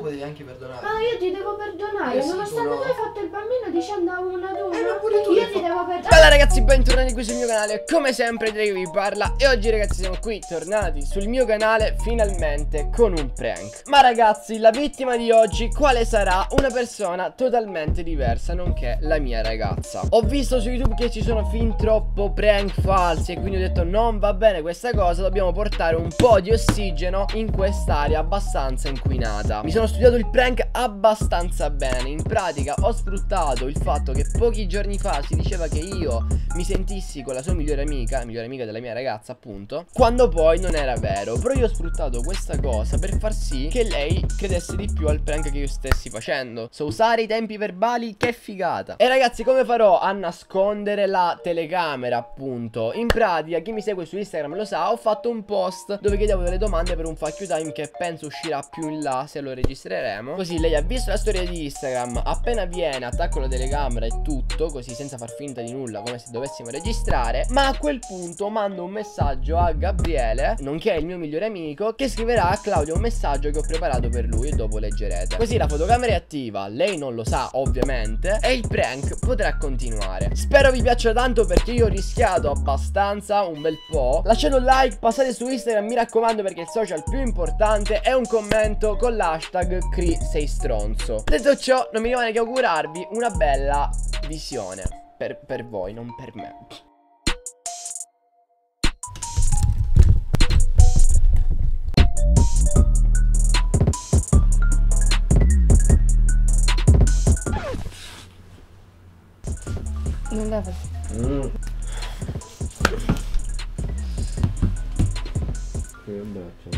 potevi anche perdonare. Ah, io ti devo perdonare, Sì, nonostante tu no. tu hai fatto il bambino dicendo a una ad una. ma pure tu Io hai ti devo perdonare. Allora ragazzi, bentornati qui sul mio canale. Come sempre Drake vi parla. E oggi ragazzi siamo qui tornati sul mio canale finalmente con un prank. Ma ragazzi, la vittima di oggi quale sarà? Una persona totalmente diversa, nonché la mia ragazza. Ho visto su YouTube che ci sono fin troppo prank falsi e quindi ho detto non va bene questa cosa, dobbiamo portare un po' di ossigeno in quest'area abbastanza inquinata. Mi sono studiato il prank abbastanza bene. In pratica ho sfruttato il fatto che pochi giorni fa si diceva che io mi sentissi con la sua migliore amica della mia ragazza appunto, quando poi non era vero. Però io ho sfruttato questa cosa per far sì che lei credesse di più al prank che io stessi facendo. So usare i tempi verbali, che figata. E ragazzi, come farò a nascondere la telecamera appunto? In pratica, chi mi segue su Instagram lo sa, ho fatto un post dove chiedevo delle domande per un fuck you time che penso uscirà più in là se lo registreremo. Così lei ha visto la storia di Instagram, appena viene attacco la telecamera e tutto, così senza far finta di nulla come se dovessimo registrare. Ma a quel punto mando un messaggio a Gabriele, nonché il mio migliore amico, che scriverà a Claudio un messaggio che ho preparato per lui e dopo leggerete. Così la fotocamera è attiva, lei non lo sa ovviamente, e il prank potrà continuare. Spero vi piaccia tanto perché io ho rischiato abbastanza, un bel po'. Lasciate un like, passate su Instagram, mi raccomando, perché è il social più importante, e un commento con l'hashtag CRI6stronzo. Detto ciò, non mi rimane che augurarvi una bella visione per voi, non per me. Non leva. Che braccio.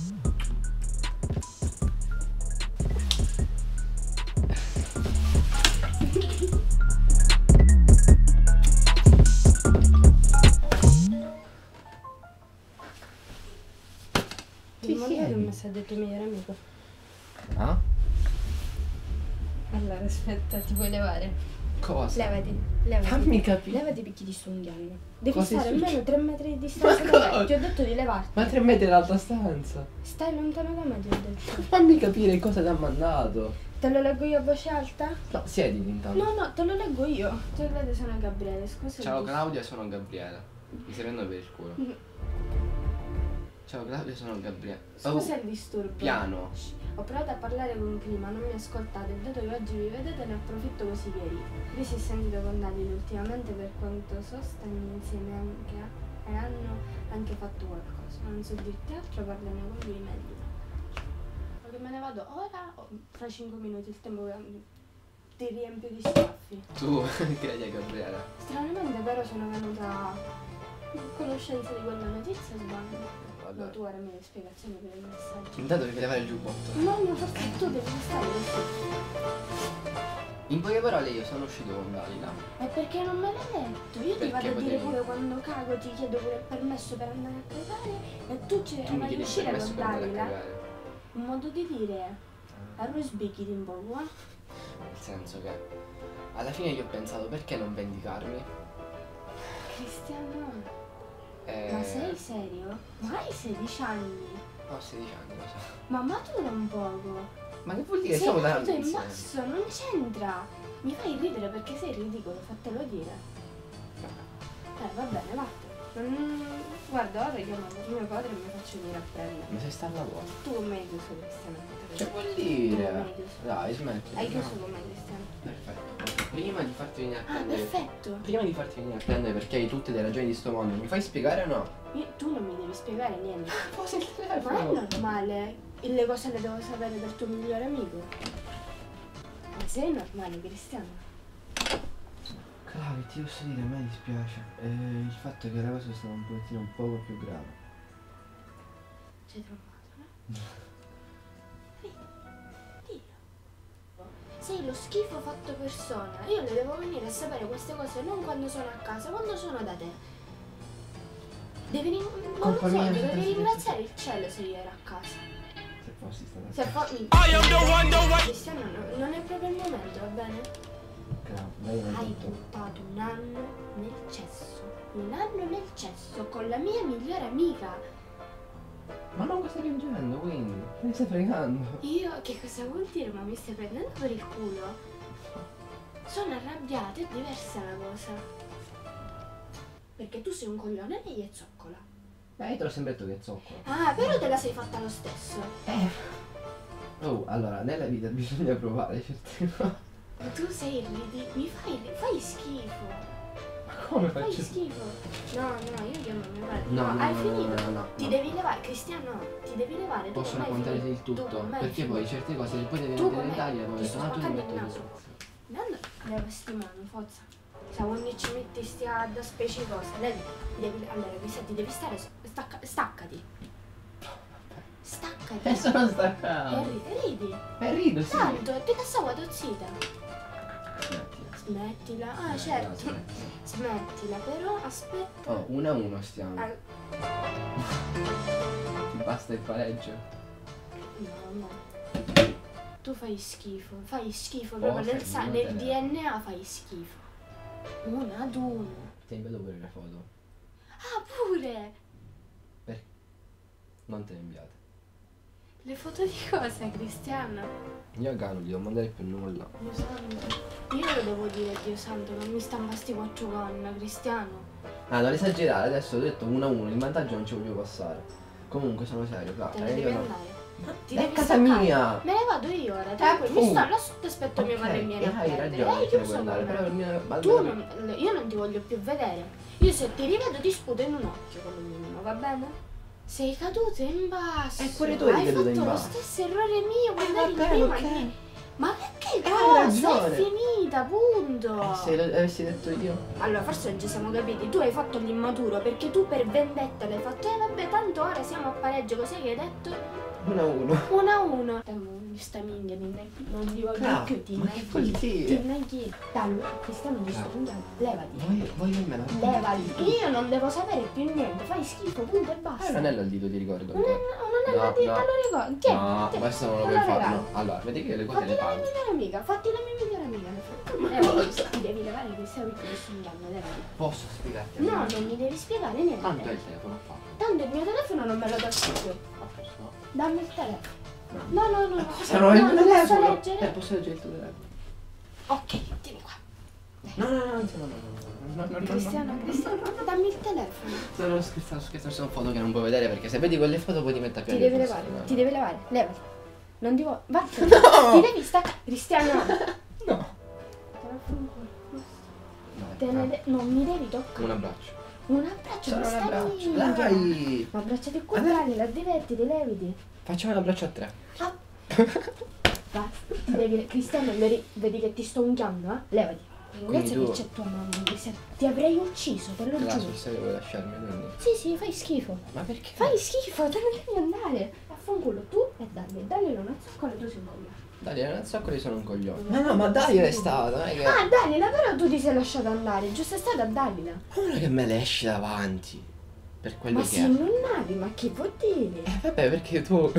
Ti mandare un messaggio al tuo migliore amico. Ah? Allora, aspetta, ti vuoi levare? Cosa? Levati. Fammi capire. Levati perché ti sto unghiando. Devi Cosa è stare almeno successo? 3 metri di distanza Ma da me. cosa? Ti ho detto di levarti. Ma 3 metri dall'altra stanza. Stai lontano da me, ti ho detto. Fammi capire cosa ti ha mandato. Te lo leggo io a voce alta? No, siediti intanto. No, te lo leggo io. Tu vedi, sono Gabriele, scusa. Ciao Claudia, sono Gabriele. Mi stai prendendo per il culo. Ciao Claudia, sono Gabriele. Scusa il disturbo. Piano. Ho provato a parlare con Clima, non mi ascoltate. Dato che oggi vi vedete, ne approfitto così ieri. Lui si è sentito con Davide ultimamente, per quanto so, stanno insieme anche e hanno anche fatto qualcosa. Non so dirti altro, parliamo con lui meglio. Perché me ne vado ora o fra 5 minuti, il tempo che ti riempio di schiaffi. Tu credi a Gabriele? Stranamente però sono venuta a conoscenza di quella notizia, sbaglio. No, Vabbè. tu ora mi dai spiegazioni per il messaggio. Intanto devi levare il giubbotto. No, perché tu devi stare così. In poche parole io sono uscito con Dalila. E perché non me l'hai detto? Io ti Perché vado a dire potevi? pure quando cago ti chiedo pure il permesso per andare a cagare e tu ci Tu mi vai a chiedi il uscire permesso con per andare a Dalila. cagare. Un modo di dire. Allora sbicchi un po', eh? Nel senso che alla fine io ho pensato perché non vendicarmi. Cristiano, ma sei serio? Ma hai 16 anni? Ho 16 anni, lo so. Ma matura un poco. Ma che vuol dire? Sei Siamo da alto in insieme. basso, non c'entra. Mi fai ridere perché sei ridicolo, fatelo dire. Va bene, vattene. Guarda, ora chiamo mio padre e mi faccio venire a prendere. Ma sei stato a lavoro? Tu con me hai chiuso, Cristiano. Che vuol Tu dire? con me hai chiuso. Dai, smetti. Hai chiuso con me, Cristiano. Perfetto. Prima di farti venire a Ah, prendere. perfetto. Prima di farti venire a prendere perché hai tutte le ragioni di sto mondo, mi fai spiegare o no? Tu non mi devi spiegare niente. Posa il Ma telefono. è normale. Le cose le devo sapere dal tuo migliore amico. Ma sei normale, Cristiano? Claudio, ti posso dire, a me dispiace. Il fatto è che la cosa è stata un pochettino un poco più grave. Sei trombato, eh? Dillo. Sei lo schifo fatto persona. Io le devo venire a sapere queste cose non quando sono a casa, quando sono da te. Devi, non lo Colpa so, mia, devi sì, ringraziare il cielo se io ero a casa. Se fossi stata Se Cristiano, non è proprio il momento, va bene? lei non Hai tutto. buttato un anno nel cesso. Un anno nel cesso con la mia migliore amica. Ma non stai piangendo, quindi? Mi stai fregando? Io che cosa vuol dire? Ma mi stai prendendo per il culo? Sono arrabbiata, è diversa la cosa. Perché tu sei un coglione e lei è zoccola. Io te l'ho sempre detto che è zoccola. Ah, però te la sei fatta lo stesso. Oh, allora, nella vita bisogna provare certe cose. Tu sei fai schifo. Ma come Fai faccio? schifo. No, io chiamo mio padre. No, hai no, finito? no. Ti devi levare, Cristiano, ti devi levare. Tu Posso non hai raccontare finito. il tutto? Tu non hai Perché finito. poi certe cose le poi devi Tu vedere in come? Italia Ti poi sto ma tu mi spaccando metti il il naso. discorso. Nando, leva sti mano, forza. Se ogni ci metti stia da specie cose, allora questa ti devi stare, staccati. Staccati. Sono staccato. Ridi. Rido, sì. Tanto, ti passavo tozzita. Smettila. Smettila. Ah, certo. Smettila, però aspetta. Oh, 1-1 stiamo. Ah, Ti basta il pareggio? no. Tu fai schifo proprio nel DNA fai schifo. 1-1. Ti inviato pure le foto. Ah, pure! Perché? Non te le inviate. Le foto di cosa, Cristiano? Io a Gano non gli devo mandare più nulla. Dio santo. Io lo devo dire, Dio santo, non mi stanno sti 4 gonna, Cristiano. Ah, non esagerare, adesso ho detto 1-1, il vantaggio non ci voglio passare. Comunque sono serio, Te Clara. ne devi Io no. andare. Ti È devi casa staccare. mia! Me ne vado io ora, tranquillo. Mi sto là sotto, aspetto mio padre e mi viene a hai prendere. ragione, Io te ne so puoi andare, come. però il mio... Tu io non ti voglio più vedere. Io se ti rivedo ti sputo in un occhio come minimo, va bene? Sei caduto in basso. pure tu eri caduto in Hai fatto basso. lo stesso errore mio, quando eri vabbè, prima ok. lì. Ma perché Hai cosa? ragione. È finita, punto. Se l'avessi detto io. Allora, forse non ci siamo capiti. Tu hai fatto l'immaturo perché tu per vendetta l'hai fatto. Vabbè, tanto ora siamo a pareggio. Cos'è che hai detto? 1-1. 1-1. Sta minchia, non ti voglio No, più, ti ma che vuol innanchi. dire? Ti innanchi. Dai, Cristiano ti sto puntando. Levati. Voglio me la... Levati. Io non devo sapere più niente. Fai schifo, punto e basta. Hai un anello al dito, ti ricordo. Non è No, la te no. lo ricordo. Tieni, No, tieni. questo non lo Te puoi fare. regalo. No. Allora, vedi che io le cose Fatti le la mia pago. migliore amica, fatti la mia migliore amica. Ma Levati. cosa? Ti devi levare Cristiano perché ti sto ingannando, levati. Posso spiegarti? No, non mi devi spiegare niente. Tanto è il telefono fatto. Tanto il mio telefono non me lo dà più. A posto, no? Dammi il telefono. No. Se non è il non tuo posso telefono. leggere. Posso leggere il tuo telefono. Ok, tieni qua. No. Cristiano, dammi il telefono. Sono scherzando, sono foto che non puoi vedere perché se vedi quelle foto poi ti metti a Ti piangere. devi levare, ti devi levare, levati. Non ti vuoi. Vattene. No! Ti devi staccare. Cristiano. No. Non mi devi toccare. Un abbraccio. Un abbraccio, Solo un questa abbraccio. minchia. Dai. Ma abbracciati qua, dai, la divertiti, leviti. Facciamo un abbraccio a 3. Ah. Basta. Cristiano, vedi che ti sto unchiando, eh? Levati. Grazie tu- che c'è tua mamma, Cristiano. Ti avrei ucciso, te lo Là giuro. sul serio vuoi lasciarmi quindi? Sì, fai schifo. Ma perché? Fai schifo, te ne devi andare. Affanculo tu e Daniel non azzoccola, tu sei un coglione. Dai, non zoccoli sono un coglione. No, ma Dario è stato, non è che... Ah, Daniela, però tu ti sei lasciato andare, giusto è stata Dalila. Ora che me le esci davanti. Per quello Ma che se è. non navi, ma che vuol dire? Vabbè, perché tu...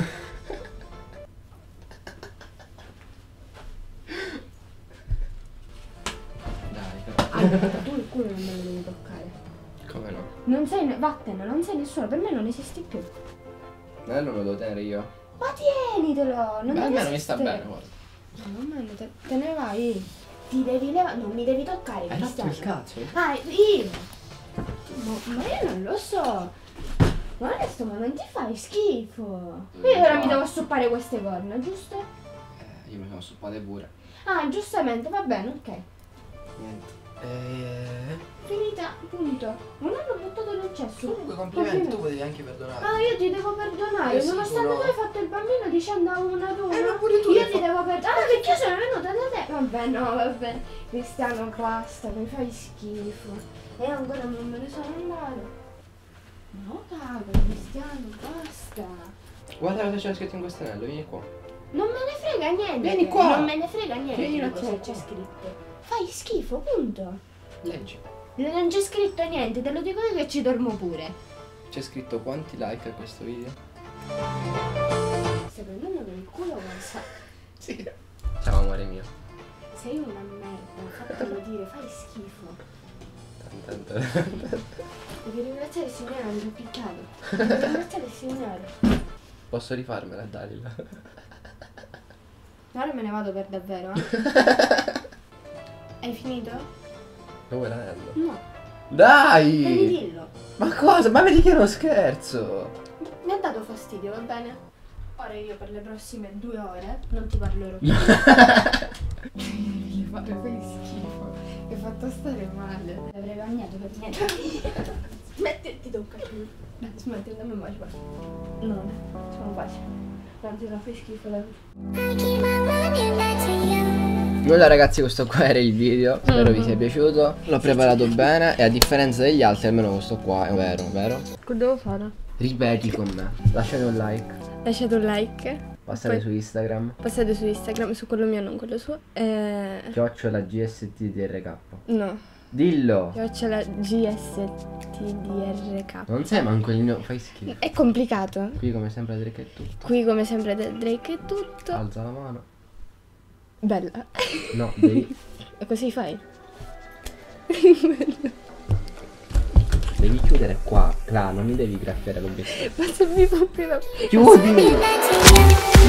Dai, però. Allora, tu il culo non me lo devi toccare. Come no? Non sei, vattene, non sei nessuno, per me non esisti più. Bello lo devo tenere io. Ma tienitelo, non Beh, deve almeno mi sta esistere. bene, guarda. No, ma te ne vai. Ti devi levare, non mi devi toccare, Hai fatto Cristiano. il cazzo? Ah, io. Ma io non lo so. Ma adesso ma non ti fai schifo. Io ora mi devo assoppare queste corna, giusto? Io mi sono suppate pure. Ah, giustamente, va bene, ok. Niente. Finita, punto. Non hanno buttato nel cesso. Comunque complimenti, tu potevi anche perdonare. Ah, io ti devo perdonare, Sì, nonostante no. tu hai fatto il bambino dicendo a una ad una. ma pure tu Io l'hai ti devo perdonare. Ah, perché io sono venuta da te. Vabbè, no, vabbè. Cristiano, basta, mi fai schifo. E ancora non me ne sono andato. No, cago, Cristiano, basta. Guarda cosa c'è scritto in questo anello, vieni qua. Non me ne frega niente. Vieni qua. Non me ne frega niente Vieni di un cosa attimo c'è qua. scritto. Fai schifo, punto. Leggi. Non c'è scritto niente, te lo dico io che ci dormo pure. C'è scritto quanti like a questo video. Stai prendendo per il culo cosa? Sì. Ciao amore mio. Sei una merda, fatelo dire, fai schifo. Tan. Devi ringraziare il Signore, mi ha picchiato. Devi ringraziare il Signore. Posso rifarmela, Dalila? Ora me ne vado per davvero, eh. Hai finito? Dove l'anello? No. Dai! Devi dirlo. Ma cosa? Ma vedi che è uno scherzo! Mi ha dato fastidio, va bene? Ora io per le prossime 2 ore non ti parlerò più. Gli fai schifo. Mi hai fatto stare male. L'avrei bagnato per niente. Smetti, ti tocca. Smetti, dammi un bacio. No, sono un bacio. Tanto la fai schifo la Nulla ragazzi, questo qua era il video. Spero vi sia piaciuto. L'ho preparato bene e a differenza degli altri almeno questo qua è vero, vero? Cosa devo fare? Ripeti con me. Lasciate un like. Lasciate un like. Passate Poi su Instagram. passate su Instagram, su quello mio, non quello suo. Chiocciola GSTDRK. No. Dillo. Chiocciola GSTDRK. Non sai manco il mio. Fai schifo. È complicato. Qui come sempre Drake è tutto. Qui come sempre del Drake è tutto. Alza la mano. Bella. No, devi. E così fai. Devi chiudere qua. Cla, non mi devi graffiare l'obiettivo. Ma se mi fa prima. Chiudi!